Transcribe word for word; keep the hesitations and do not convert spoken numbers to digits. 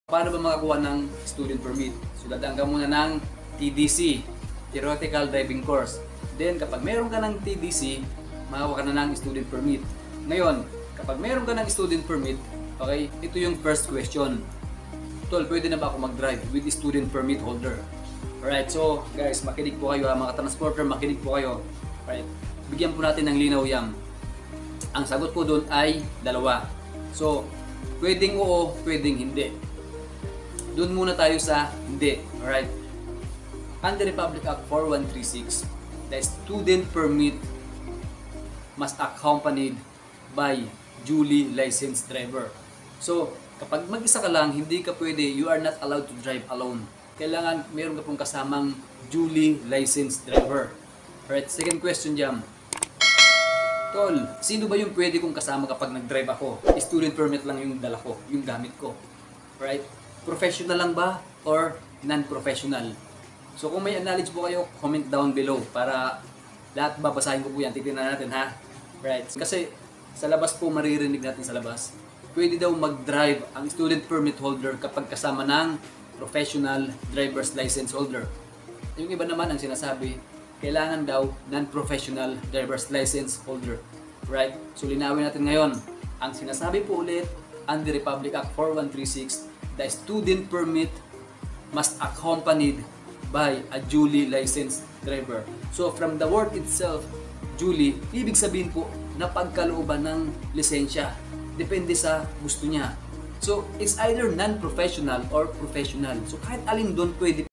Paano ba makakuha ng student permit? So dadaan ka muna ng T D C, Theoretical Driving Course. Then kapag meron ka ng T D C, makakuha ka na ng student permit. Ngayon, kapag meron ka ng student permit, okay, ito yung first question. Tol, pwede na ba ako mag-drive with student permit holder? Alright, so guys, makinig po kayo ha, mga transporter, makinig po kayo. Alright, bigyan po natin ng linaw yan. Ang sagot po doon ay dalawa. So, pwedeng oo, pwedeng hindi. Doon muna tayo sa hindi. Alright. Under Republic Act four one three six, the student permit must accompanied by duly licensed driver. So, kapag mag-isa ka lang, hindi ka pwede, you are not allowed to drive alone. Kailangan meron ka pong kasamang duly licensed driver. Alright, second question dyan. Tol, sino ba yung pwede kong kasama kapag nag-drive ako? Student permit lang yung dala ko, yung gamit ko. Right? Professional lang ba or non-professional? So kung may knowledge po kayo, comment down below para lahat babasahin ko po yan. Titignan natin ha. Right? Kasi sa labas po maririnig natin sa labas. Pwede daw mag-drive ang student permit holder kapag kasama ng professional driver's license holder. Yung iba naman ang sinasabi, kailangan daw non-professional driver's license holder. Right? So linawin natin ngayon. Ang sinasabi po ulit, under Republic Act four one three six, the student permit must accompanied by a duly licensed driver. So from the word itself, duly, ibig sabihin po na pagkalooban ng lisensya. Depende sa gusto niya. So it's either non-professional or professional. So kahit alin doon pwede